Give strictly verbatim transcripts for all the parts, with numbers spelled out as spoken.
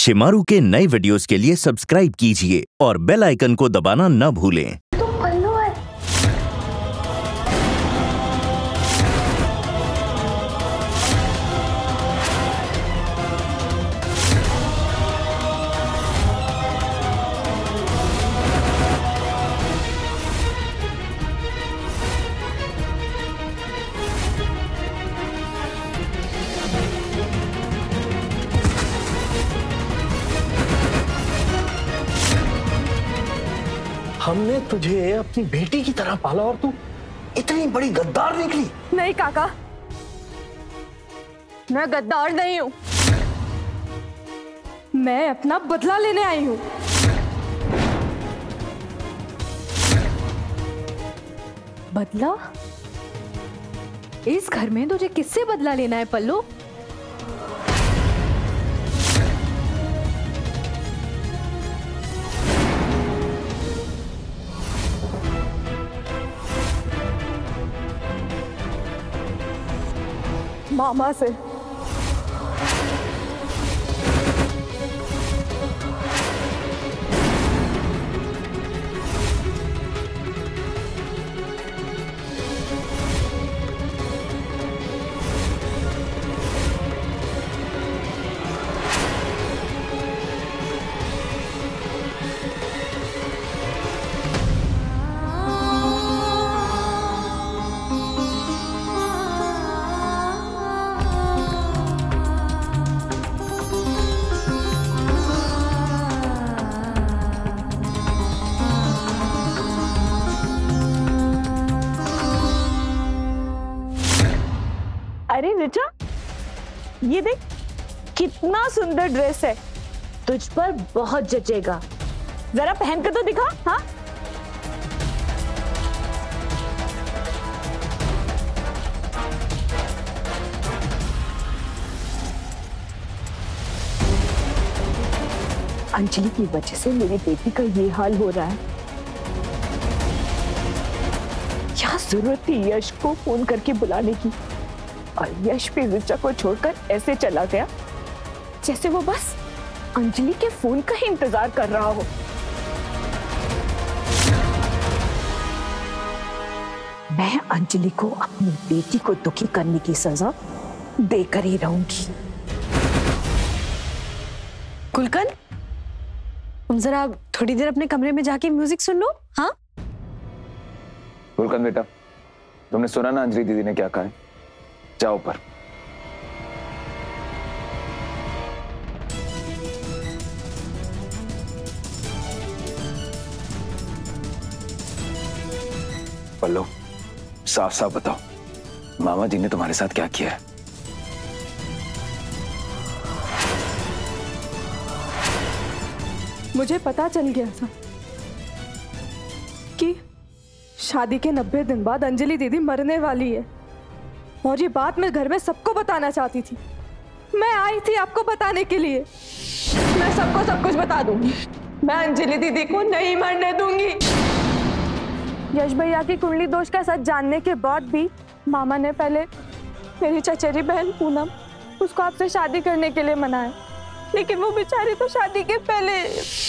शिमारू के नए वीडियोस के लिए सब्सक्राइब कीजिए और बेल आइकन को दबाना न भूलें। तो पल्लो है। हमने तुझे अपनी बेटी की तरह पाला और तू इतनी बड़ी गद्दार निकली। नहीं काका, मैं गद्दार नहीं हूं, मैं अपना बदला लेने आई हूं। बदला? इस घर में तुझे किससे बदला लेना है पल्लू? मामा से। अरे रिचा, ये देख कितना सुंदर ड्रेस है, तुझ पर बहुत जचेगा, जरा पहन कर तो दिखा। हाँ, अंजलि की वजह से मेरी बेटी का ये हाल हो रहा है। क्या जरूरत थी यश को फोन करके बुलाने की, और यश भी रिचा को छोड़कर ऐसे चला गया जैसे वो बस अंजलि के फोन का ही इंतजार कर रहा हो। मैं अंजलि को अपनी बेटी को दुखी करने की सजा देकर ही रहूंगी। कुलकन, तुम जरा थोड़ी देर अपने कमरे में जाके म्यूजिक सुन लो। हाँ कुलकन बेटा, तुमने सुना ना अंजलि दीदी ने क्या कहा है? जाओ पर। पल्लो, साफ साफ बताओ, मामा जी ने तुम्हारे साथ क्या किया है? मुझे पता चल गया था कि शादी के नब्बे दिन बाद अंजलि दीदी मरने वाली है, और ये बात मैं घर में सबको बताना चाहती थी। मैं आई थी आपको बताने के लिए। मैं सबको सब कुछ बता दूंगी, मैं अंजलि दीदी को नहीं मरने दूंगी। यश भैया की कुंडली दोष का सच जानने के बाद भी मामा ने पहले मेरी चचेरी बहन पूनम उसको आपसे शादी करने के लिए मनाया, लेकिन वो बेचारी तो शादी के पहले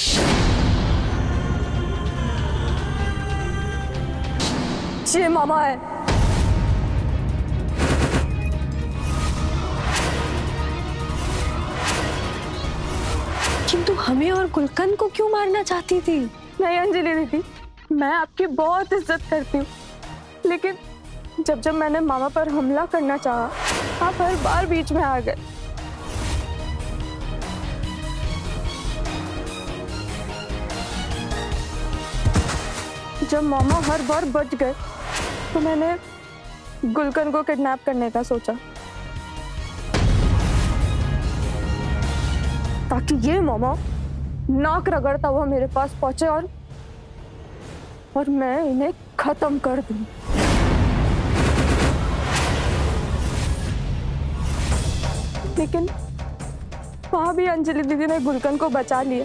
ये मामा है। किंतु हमें और गुलकन को क्यों मारना चाहती थी? नहीं अंजलि दीदी, मैं आपकी बहुत इज्जत करती हूँ, लेकिन जब जब मैंने मामा पर हमला करना चाहा, आप हर बार बीच में आ गए। जब मामा हर बार बच गए तो मैंने गुलकन को किडनैप करने का सोचा, ताकि ये मामा नाक रगड़ता हुआ मेरे पास पहुंचे और और मैं इन्हें खत्म कर दूं। लेकिन वहां भी अंजलि दीदी ने गुलकन को बचा लिया।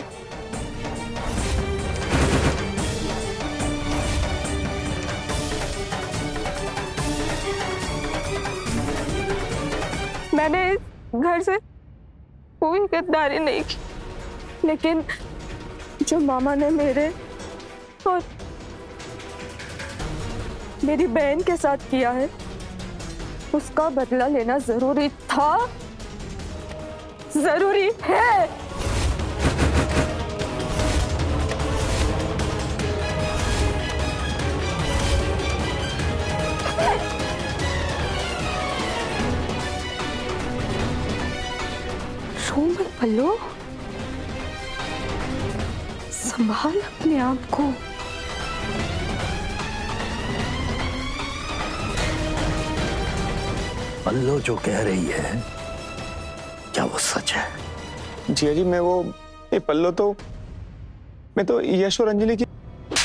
मैंने इस घर से कोई गद्दारी नहीं की, लेकिन जो मामा ने मेरे और मेरी बहन के साथ किया है उसका बदला लेना जरूरी था, जरूरी है। रो मत पल्लो, संभाल अपने आप को। पल्लो जो कह रही है क्या वो सच है? जिया जी मैं वो ये पल्लो तो मैं तो यश और अंजलि की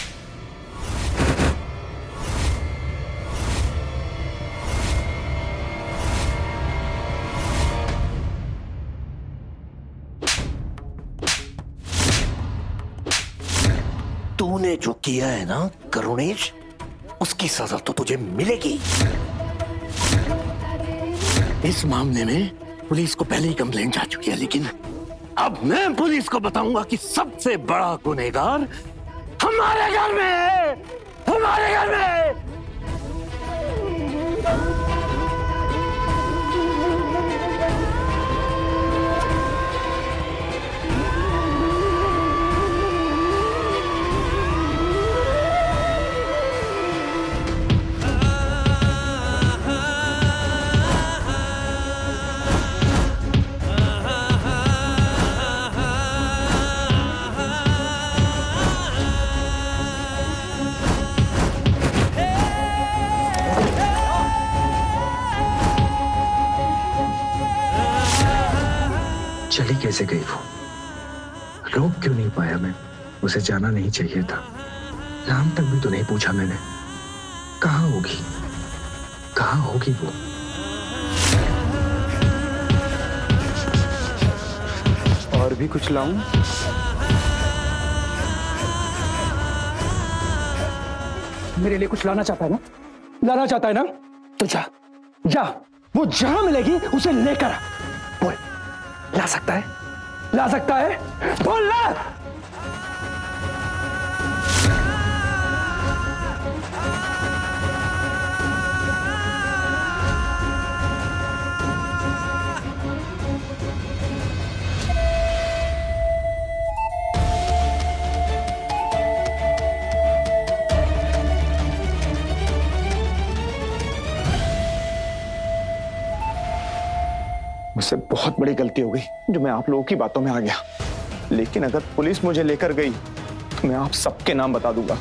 तूने जो किया है ना करुणेश, उसकी सजा तो तुझे मिलेगी। इस मामले में पुलिस को पहले ही कंप्लेंट जा चुकी है, लेकिन अब मैं पुलिस को बताऊंगा कि सबसे बड़ा गुनहगार हमारे घर में है, हमारे घर में। चली कैसे गई वो? रोक क्यों नहीं पाया मैं? उसे जाना नहीं चाहिए था। नाम तक भी तो नहीं पूछा मैंने। कहाँ होगी, कहाँ होगी वो? और भी कुछ लाऊं? मेरे लिए कुछ लाना चाहता है ना? लाना चाहता है ना? तो जा, जा, वो जहां मिलेगी उसे लेकर आ। बोल, ला सकता है? ला सकता है? बोल ला। मुझसे बहुत बड़ी गलती हो गई जो मैं आप लोगों की बातों में आ गया, लेकिन अगर पुलिस मुझे लेकर गई तो मैं आप सबके नाम बता दूंगा।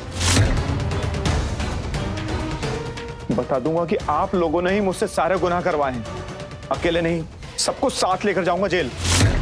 बता दूंगा कि आप लोगों ने ही मुझसे सारे गुनाह करवाए हैं। अकेले नहीं, सबको साथ लेकर जाऊंगा जेल।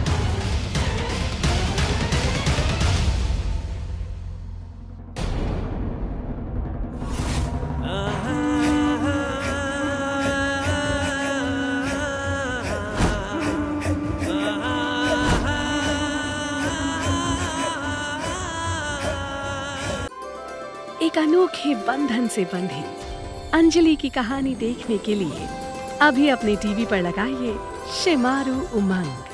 एक अनोखे बंधन से बंधी अंजलि की कहानी देखने के लिए अभी अपने टीवी पर लगाइए शिमारू उमंग।